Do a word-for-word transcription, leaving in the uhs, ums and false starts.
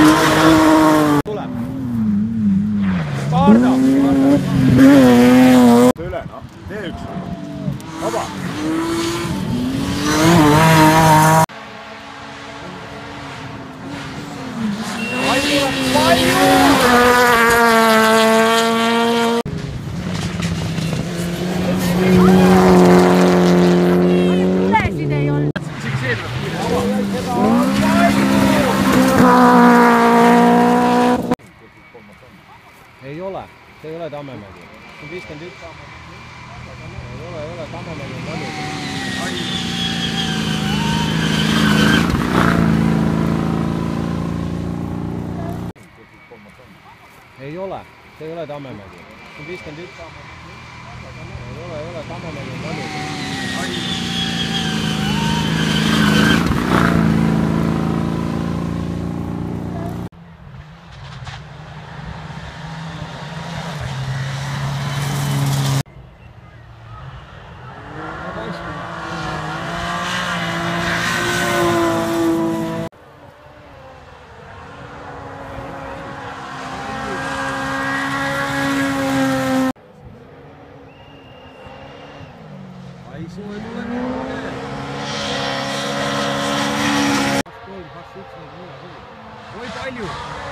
tuleb. Kaarda. Üle, noh. tee üks. Vaba. Palju tuleb, palju! Tulesid ei olnud. Ei ole, see ei ole Tammemägi. See on viiskümmend üks. Ei ole, ei ole, Tammemägi on palju. Ei ole, see ei ole Tammemägi. See on viiskümmend üks. Ei ole, ei ole, Tammemägi on palju. Ai sulle tulee kolme. Kaksi kolme, kaksi yksi, niin kuin minä. Voi paljon!